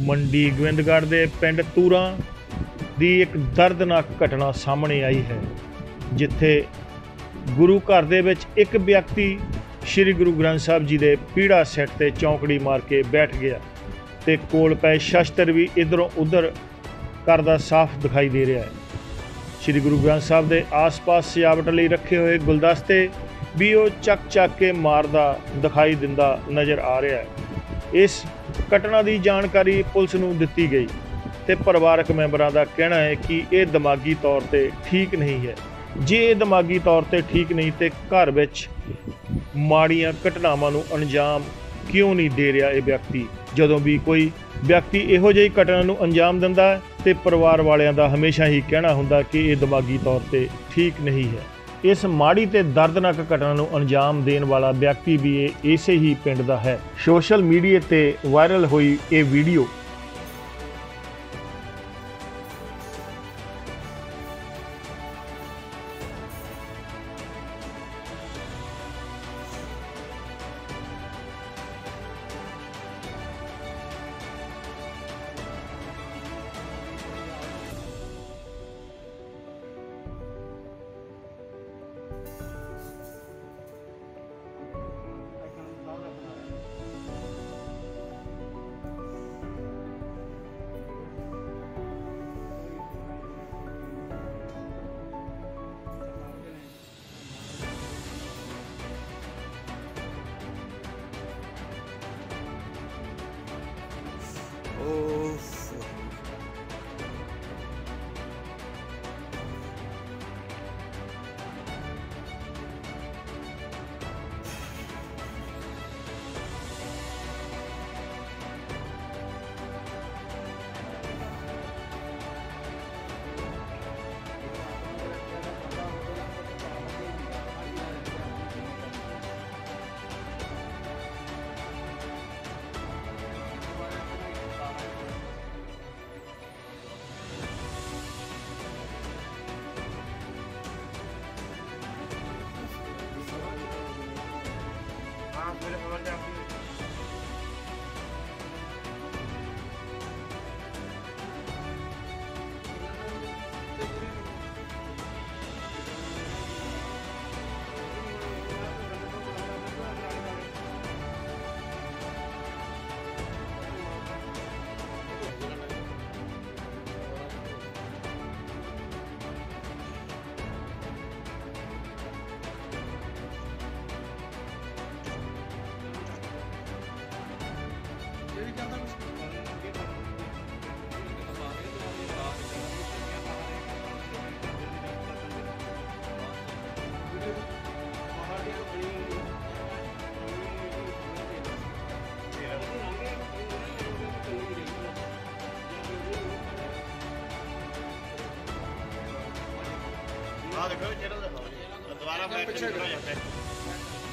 ਮੰਡੀ ਗੋਬਿੰਦਗੜ੍ਹ ਦੇ ਪਿੰਡ ਤੂਰਾਂ ਦੀ ਇੱਕ ਦਰਦਨਾਕ ਘਟਨਾ ਸਾਹਮਣੇ ਆਈ ਹੈ, ਜਿੱਥੇ ਗੁਰੂ ਘਰ ਦੇ ਵਿੱਚ ਇੱਕ ਵਿਅਕਤੀ ਸ਼੍ਰੀ ਗੁਰੂ ਗ੍ਰੰਥ ਸਾਹਿਬ ਜੀ ਦੇ ਪੀੜਾ ਸੈੱਟ ਤੇ ਚੌਂਕੜੀ ਮਾਰ ਕੇ ਬੈਠ ਗਿਆ ਤੇ ਕੋਲ ਪਏ ਸ਼ਸਤਰ ਵੀ ਇੱਧਰੋਂ ਉੱਧਰ ਕਰਦਾ ਸਾਫ਼ ਦਿਖਾਈ ਦੇ ਰਿਹਾ ਹੈ। ਸ਼੍ਰੀ ਗੁਰੂ ਗ੍ਰੰਥ ਸਾਹਿਬ ਦੇ ਆਸ-ਪਾਸ ਸਜਾਵਟ ਲਈ ਰੱਖੇ ਹੋਏ ਗੁਲਦਸਤੇ ਵੀ ਉਹ ਚੱਕ ਕੇ ਮਾਰਦਾ ਦਿਖਾਈ ਦਿੰਦਾ ਨਜ਼ਰ ਆ ਰਿਹਾ ਹੈ। ਇਸ ਘਟਨਾ ਦੀ ਜਾਣਕਾਰੀ ਪੁਲਿਸ ਨੂੰ ਦਿੱਤੀ ਗਈ ਤੇ ਪਰਿਵਾਰਕ ਮੈਂਬਰਾਂ ਦਾ ਕਹਿਣਾ ਹੈ ਕਿ ਇਹ ਦਿਮਾਗੀ ਤੌਰ ਤੇ ਠੀਕ ਨਹੀਂ ਹੈ। ਜੇ ਇਹ ਦਿਮਾਗੀ ਤੌਰ ਤੇ ਠੀਕ ਨਹੀਂ ਤੇ ਘਰ ਵਿੱਚ ਮਾੜੀਆਂ ਘਟਨਾਵਾਂ ਨੂੰ ਅੰਜਾਮ ਕਿਉਂ ਨਹੀਂ ਦੇ ਰਿਹਾ ਇਹ ਵਿਅਕਤੀ। ਜਦੋਂ ਵੀ ਕੋਈ ਵਿਅਕਤੀ ਇਹੋ ਜਿਹੀ ਘਟਨਾ ਨੂੰ ਅੰਜਾਮ ਦਿੰਦਾ ਹੈ ਤੇ ਪਰਿਵਾਰ ਵਾਲਿਆਂ ਦਾ ਹਮੇਸ਼ਾ ਹੀ ਕਹਿਣਾ ਹੁੰਦਾ ਕਿ ਇਹ ਦਿਮਾਗੀ ਤੌਰ ਤੇ ਠੀਕ ਨਹੀਂ ਹੈ। ਇਸ ਮਾੜੀ ਤੇ ਦਰਦਨਾਕ ਘਟਨਾ ਨੂੰ ਅੰਜਾਮ ਦੇਣ ਵਾਲਾ ਵਿਅਕਤੀ ਵੀ ਇਸੇ ਹੀ ਪਿੰਡ ਦਾ ਹੈ। ਸੋਸ਼ਲ ਮੀਡੀਆ ਤੇ ਵਾਇਰਲ ਹੋਈ ਇਹ ਵੀਡੀਓ देखो दोबारा बैठ के